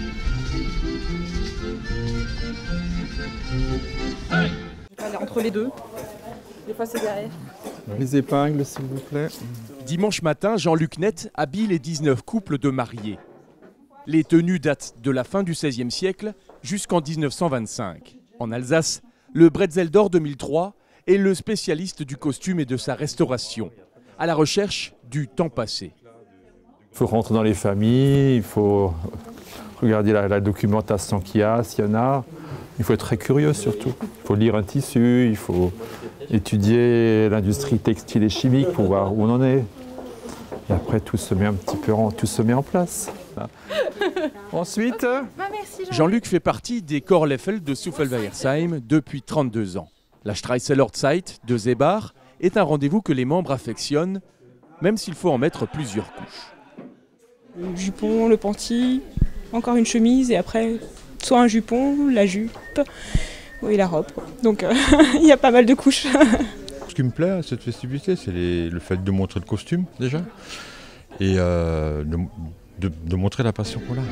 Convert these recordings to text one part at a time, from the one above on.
Entre les deux. Des fois, c'est derrière. Les épingles, s'il vous plaît. Dimanche matin, Jean-Luc Net habille les 19 couples de mariés. Les tenues datent de la fin du XVIe siècle jusqu'en 1925. En Alsace, le Bretzel d'Or 2003 est le spécialiste du costume et de sa restauration, à la recherche du temps passé. Il faut rentrer dans les familles, il faut regarder la documentation qu'il y a, s'il y en a. Il faut être très curieux surtout. Il faut lire un tissu, il faut étudier l'industrie textile et chimique pour voir où on en est. Et après, tout se met en place. Ensuite, Jean-Luc fait partie des Chorleffel de Suffelweiersheim depuis 32 ans. La Streißelhochzeit de Seebach est un rendez-vous que les membres affectionnent, même s'il faut en mettre plusieurs couches. Le jupon, le panty, encore une chemise et après soit un jupon, la jupe et la robe. Donc il y a pas mal de couches. Ce qui me plaît à cette festivité, c'est le fait de montrer le costume déjà et de montrer la passion qu'on a.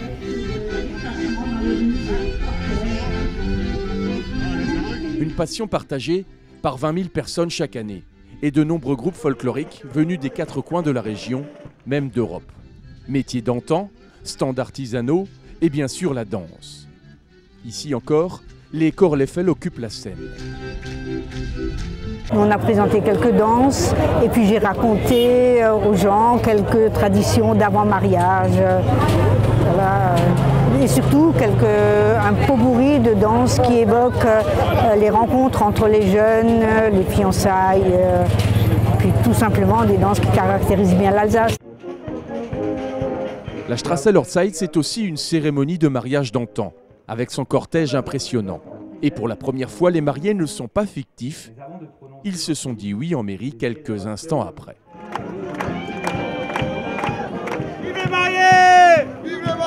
Une passion partagée par 20 000 personnes chaque année et de nombreux groupes folkloriques venus des quatre coins de la région, même d'Europe. Métiers d'antan, stands artisanaux et bien sûr la danse. Ici encore, les Chorleffel occupent la scène. On a présenté quelques danses et puis j'ai raconté aux gens quelques traditions d'avant-mariage. Voilà. Et surtout un pot-pourri de danses qui évoque les rencontres entre les jeunes, les fiançailles, puis tout simplement des danses qui caractérisent bien l'Alsace. La Strasselhochzeit, c'est aussi une cérémonie de mariage d'antan, avec son cortège impressionnant. Et pour la première fois, les mariés ne sont pas fictifs. Ils se sont dit oui en mairie quelques instants après. Vive les mariés! Vive les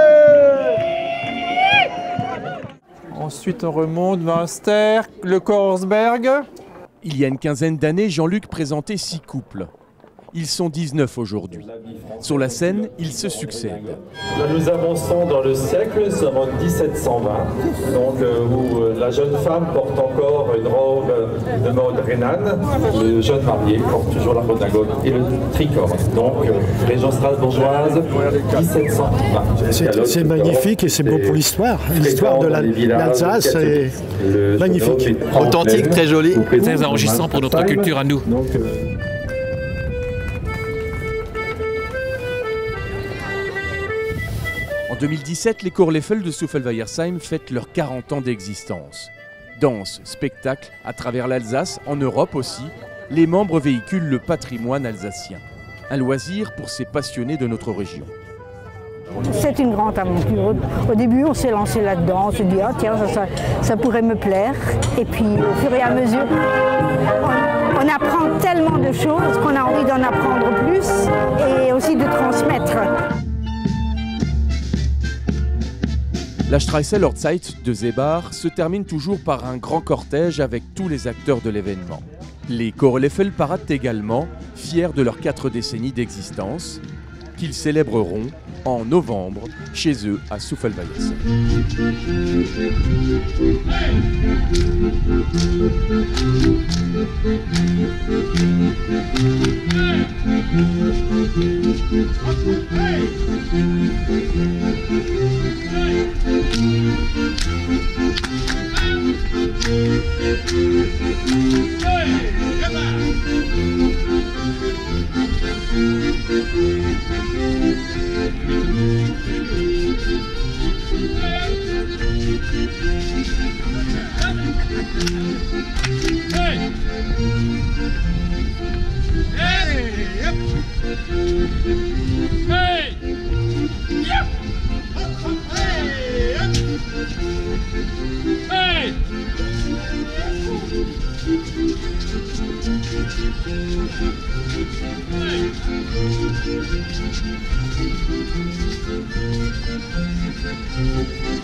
mariés! Ensuite, on remonte vers Ster, le Korsberg. Il y a une quinzaine d'années, Jean-Luc présentait 6 couples. Ils sont 19 aujourd'hui. Sur la scène, ils se succèdent. Là, nous avançons dans le siècle, nous sommes en 1720, donc, où la jeune femme porte encore une robe de mode rhénane. Le jeune marié porte toujours la redingote et le tricorne. Donc, région strasbourgeoise, 1720. C'est magnifique et c'est beau pour l'histoire. L'histoire de l'Alsace est magnifique. Authentique, très joli, très enrichissant pour notre culture à nous. Donc, En 2017, les Chorleffel de Suffelweiersheim fêtent leurs 40 ans d'existence. Danse, spectacle, à travers l'Alsace, en Europe aussi, les membres véhiculent le patrimoine alsacien. Un loisir pour ces passionnés de notre région. C'est une grande aventure. Au début, on s'est lancé là-dedans, on s'est dit ah, tiens, ça pourrait me plaire. Et puis, au fur et à mesure, on apprend tellement de choses qu'on a envie d'en apprendre plus et aussi de transmettre. La Strasselhochzeit de Seebach se termine toujours par un grand cortège avec tous les acteurs de l'événement. Les Chorleffel paradent également, fiers de leurs 4 décennies d'existence, qu'ils célébreront en novembre chez eux à Suffelweiersheim. Hey!